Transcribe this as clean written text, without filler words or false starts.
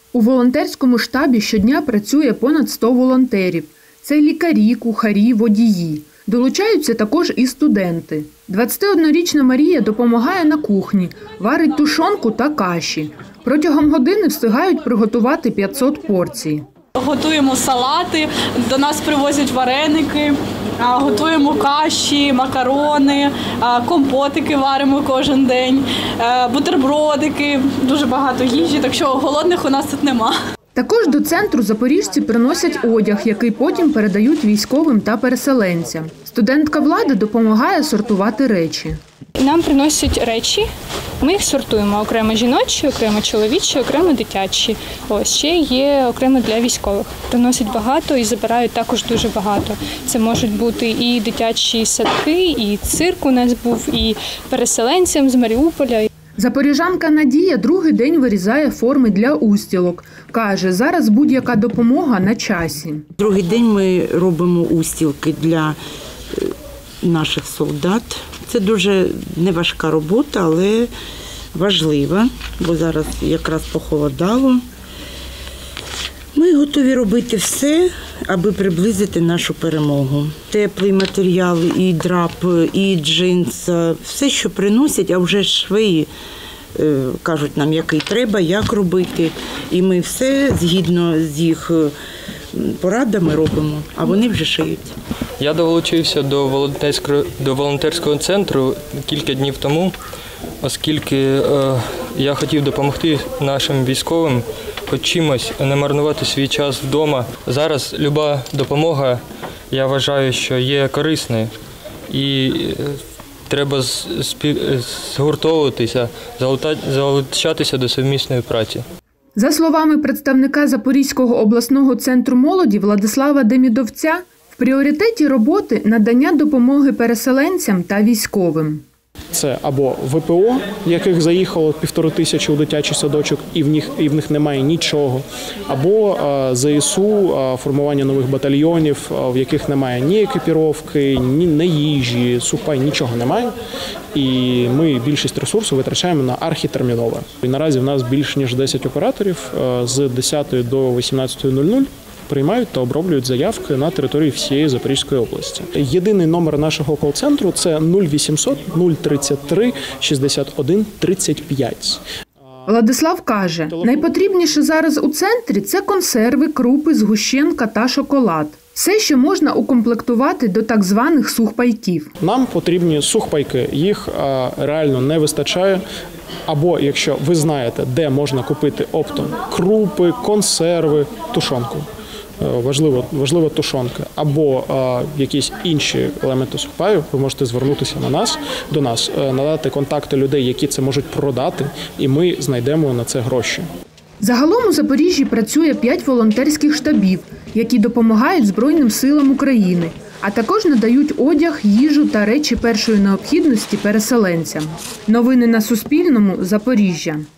У волонтерському штабі щодня працює понад 100 волонтерів. Це лікарі, кухарі, водії. Долучаються також і студенти. 21-річна Марія допомагає на кухні, варить тушонку та каші. Протягом години встигають приготувати 500 порцій. Готуємо салати, до нас привозять вареники, готуємо каші, макарони, компотики варимо кожен день, бутербродики, дуже багато їжі, так що голодних у нас тут нема. Також до центру запоріжці приносять одяг, який потім передають військовим та переселенцям. Студентка Влада допомагає сортувати речі. Нам приносять речі, ми їх сортуємо. Окремо жіночі, окремо чоловічі, окремо дитячі. Ось, ще є окремо для військових. Приносять багато і забирають також дуже багато. Це можуть бути і дитячі садки, і цирк у нас був, і переселенцям з Маріуполя. Запоріжанка Надія другий день вирізає форми для устілок. Каже, зараз будь-яка допомога на часі. Другий день ми робимо устілки для наших солдат. Це дуже неважка робота, але важлива, бо зараз якраз похолодало. Ми готові робити все, аби приблизити нашу перемогу. Теплий матеріал, і драп, і джинс, все, що приносять, а вже швеї кажуть нам, який треба, як робити. І ми все згідно з їх порадами робимо, а вони вже шиють. Я долучився до волонтерського центру кілька днів тому, оскільки я хотів допомогти нашим військовим хоч чимось не марнувати свій час вдома. Зараз люба допомога, я вважаю, що є корисною і треба згуртовуватися, залучатися до совмісної праці. За словами представника Запорізького обласного центру молоді Владислава Демідовця, в пріоритеті роботи надання допомоги переселенцям та військовим. Це або ВПО, яких заїхало 1500 у дитячий садочок, і в них немає нічого, або ЗСУ, формування нових батальйонів, в яких немає ні екіпіровки, ні їжі, сухпай, нічого немає. І ми більшість ресурсу витрачаємо на архітермінове. І наразі в нас більш ніж 10 операторів з 10 до 18:00 приймають та оброблюють заявки на території всієї Запорізької області. Єдиний номер нашого кол-центру – це 0800 033 61 35. Владислав каже, найпотрібніше зараз у центрі – це консерви, крупи, згущенка та шоколад. Все, що можна укомплектувати до так званих сухпайків. Нам потрібні сухпайки, їх реально не вистачає. Або, якщо ви знаєте, де можна купити оптом крупи, консерви, тушонку. Важлива тушонка, або якісь інші елементи сухпаю, ви можете звернутися до нас, надати контакти людей, які це можуть продати, і ми знайдемо на це гроші. Загалом у Запоріжжі працює 5 волонтерських штабів, які допомагають Збройним силам України, а також надають одяг, їжу та речі першої необхідності переселенцям. Новини на Суспільному. Запоріжжя.